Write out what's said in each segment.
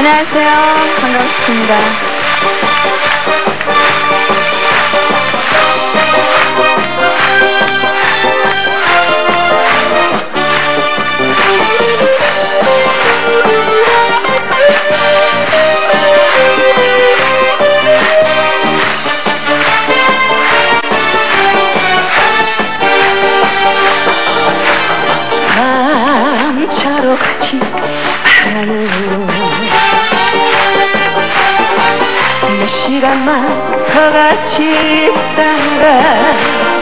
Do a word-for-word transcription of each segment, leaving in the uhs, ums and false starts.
안녕하세요. 반갑습니다. 밤차로 같이 알아요. 몇 시간만 더 같이 있다가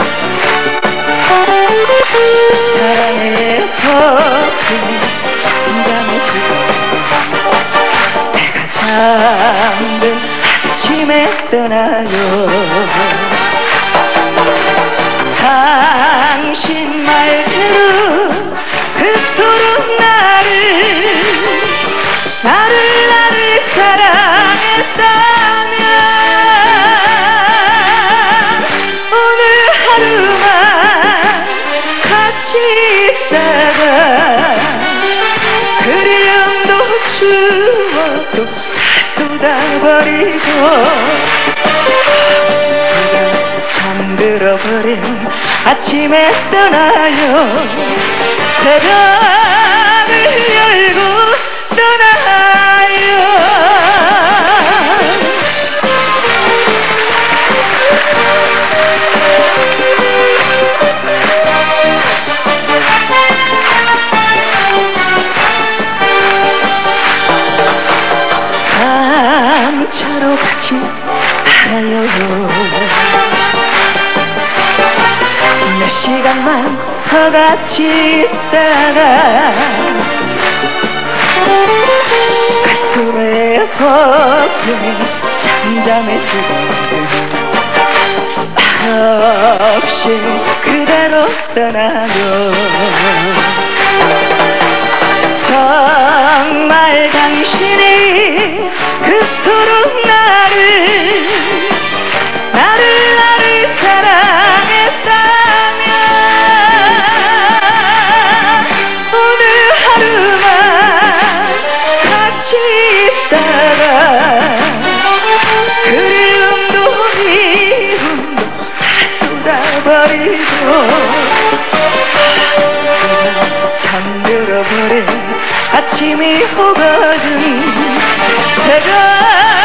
사랑의 거품이 잠잠해지고 내가 잠든 아침에 떠나요. 당신 말대로 그토록 나를 나를 나를 사랑했다면 오늘 하루만 같이 있다가 그리움도 추억도 다 쏟아버리고 잠들어버린 아침에 떠나요. 새벽을 열고 떠나요. 밤차로 같이 알아요. 몇 시간만 더 같이 있다가 가슴의 거품이 잠잠해지고 말없이 그대로 떠나요. 정말 당신이 그토록 나를 나를 나를 사랑했다면 오늘 하루만 같이 있다가 그리움도 미움도 다 쏟아버리고 잠들어버린 아침이 오거든. 새벽